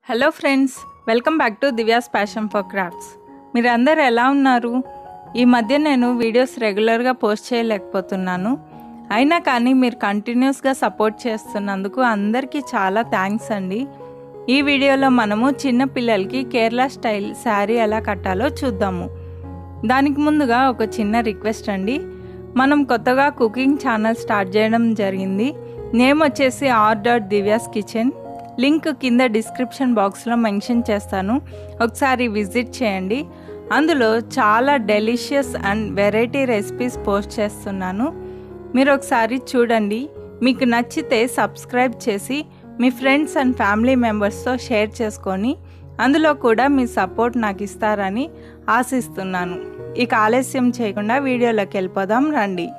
Hello friends, welcome back to Divya's passion for crafts. మీరు అందరు ఎలా ఉన్నారు? ఈ మధ్య నేను వీడియోస్ రెగ్యులర్గా పోస్ట్ చేయలేకపోతున్నాను. అయినా కానీ మీరు కంటిన్యూస్గా సపోర్ట్ చేస్తున్నందుకు అందరికీ చాలా థ్యాంక్స్ అండి. ఈ వీడియోలో మనము చిన్న పిల్లలకి కేరళ స్టైల్ శారీ ఎలా కట్టాలో చూద్దాము. దానికి ముందుగా ఒక చిన్న రిక్వెస్ట్ అండి. మనం కొత్తగా కుకింగ్ ఛానల్ స్టార్ట్ చేయడం జరిగింది. నేమ్ వచ్చేసి r.divya's kitchen. లింక్ కింద డిస్క్రిప్షన్ బాక్స్లో మెన్షన్ చేస్తాను, ఒకసారి విజిట్ చేయండి. అందులో చాలా delicious and variety recipes post చేస్తున్నాను. మీరు ఒకసారి చూడండి. మీకు నచ్చితే సబ్స్క్రైబ్ చేసి మీ ఫ్రెండ్స్ అండ్ ఫ్యామిలీ మెంబర్స్తో షేర్ చేసుకొని అందులో కూడా మీ సపోర్ట్ నాకు ఇస్తారని ఆశిస్తున్నాను. ఇక ఆలస్యం చేయకుండా వీడియోలోకి వెళ్ళిపోదాం రండి.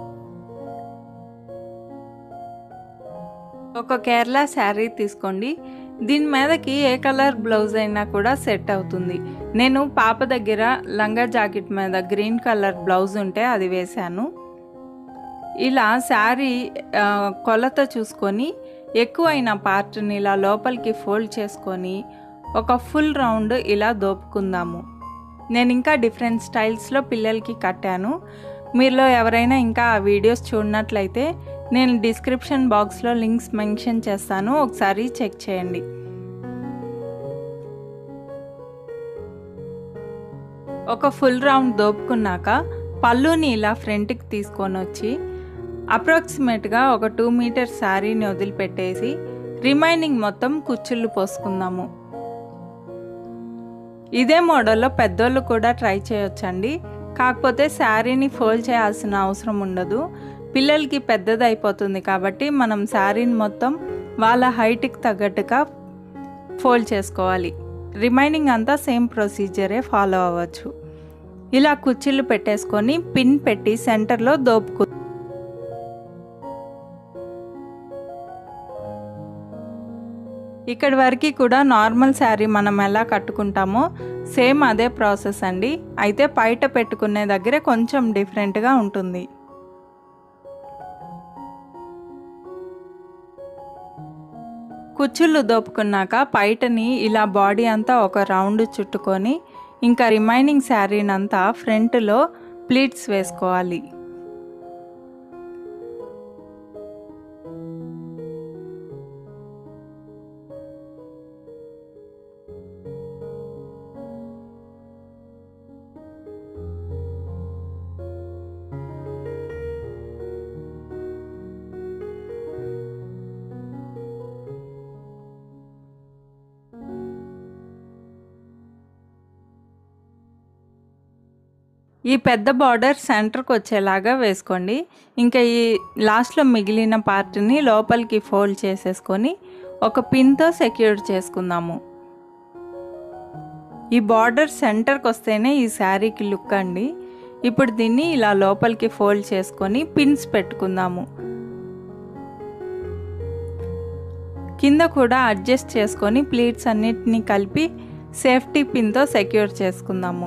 ఒక కేరళ శారీ తీసుకోండి. దీని మీదకి ఏ కలర్ బ్లౌజ్ అయినా కూడా సెట్ అవుతుంది. నేను పాప దగ్గర లంగా జాకెట్ మీద గ్రీన్ కలర్ బ్లౌజ్ ఉంటే అది వేశాను. ఇలా శారీ కొలత చూసుకొని ఎక్కువైన పార్ట్ని ఇలా లోపలికి ఫోల్డ్ చేసుకొని ఒక ఫుల్ రౌండ్ ఇలా దోపుకుందాము. నేను ఇంకా డిఫరెంట్ స్టైల్స్లో పిల్లలకి కట్టాను. మీలో ఎవరైనా ఇంకా ఆ వీడియోస్ చూడనట్లయితే నేను డిస్క్రిప్షన్ బాక్స్లో లింక్స్ మెన్షన్ చేస్తాను, ఒకసారి చెక్ చేయండి. ఒక ఫుల్ రౌండ్ దోపుకున్నాక పళ్ళుని ఇలా ఫ్రంట్కి తీసుకొని వచ్చి అప్రాక్సిమేట్గా ఒక 2 మీటర్స్ శారీని వదిలిపెట్టేసి రిమైనింగ్ మొత్తం కుచ్చుళ్ళు పోసుకుందాము. ఇదే మోడల్లో పెద్దోళ్ళు కూడా ట్రై చేయొచ్చండి. కాకపోతే శారీని ఫోల్డ్ చేయాల్సిన అవసరం ఉండదు. పిల్లలకి పెద్దది అయిపోతుంది కాబట్టి మనం శారీని మొత్తం వాళ్ళ హైట్కి తగ్గట్టుగా ఫోల్డ్ చేసుకోవాలి. రిమైనింగ్ అంతా సేమ్ ప్రొసీజరే ఫాలో అవ్వచ్చు. ఇలా కుర్చీలు పెట్టేసుకొని పిన్ పెట్టి సెంటర్లో దోపుకు ఇక్కడి వరకు కూడా నార్మల్ శారీ మనం ఎలా కట్టుకుంటామో సేమ్ అదే ప్రాసెస్ అండి. అయితే బయట పెట్టుకునే దగ్గర కొంచెం డిఫరెంట్గా ఉంటుంది. కుచ్చుళ్ళు దోపుకున్నాక పైటని ఇలా బాడీ అంతా ఒక రౌండ్ చుట్టుకొని ఇంకా రిమైనింగ్ శారీనంతా ఫ్రంట్లో ప్లీట్స్ వేసుకోవాలి. ఈ పెద్ద బార్డర్ సెంటర్కి వచ్చేలాగా వేసుకోండి. ఇంకా ఈ లాస్ట్లో మిగిలిన పార్ట్ని లోపలికి ఫోల్డ్ చేసేసుకొని ఒక పిన్తో సెక్యూర్ చేసుకుందాము. ఈ బార్డర్ సెంటర్కి వస్తేనే ఈ శారీకి లుక్ అండి. ఇప్పుడు దీన్ని ఇలా లోపలికి ఫోల్డ్ చేసుకొని పిన్స్ పెట్టుకుందాము. కింద కూడా అడ్జస్ట్ చేసుకొని ప్లీట్స్ అన్నిటినీ కలిపి సేఫ్టీ పిన్తో సెక్యూర్ చేసుకుందాము.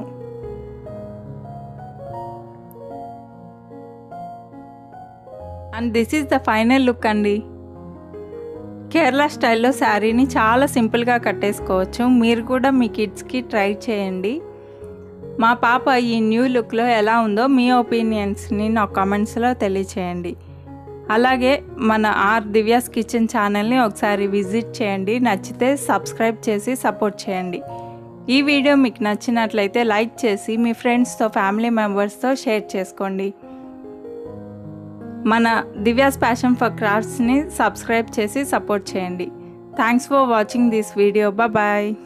And this is the final look అండి. కేరళ స్టైల్లో శారీని చాలా సింపుల్గా కట్టేసుకోవచ్చు. మీరు కూడా మీ కిడ్స్కి ట్రై చేయండి. మా పాప ఈ న్యూ లుక్లో ఎలా ఉందో మీ ఒపీనియన్స్ని నా కామెంట్స్లో తెలియచేయండి. అలాగే మన దివ్యాస్ కిచెన్ ఛానల్ని ఒకసారి విజిట్ చేయండి. నచ్చితే సబ్స్క్రైబ్ చేసి సపోర్ట్ చేయండి. ఈ వీడియో మీకు నచ్చినట్లయితే లైక్ చేసి మీ ఫ్రెండ్స్తో ఫ్యామిలీ మెంబర్స్తో షేర్ చేసుకోండి. మన దివ్యాస్ ప్యాషన్ ఫర్ క్రాఫ్ట్స్ని సబ్స్క్రైబ్ చేసి సపోర్ట్ చేయండి. Thanks for watching this video. Bye.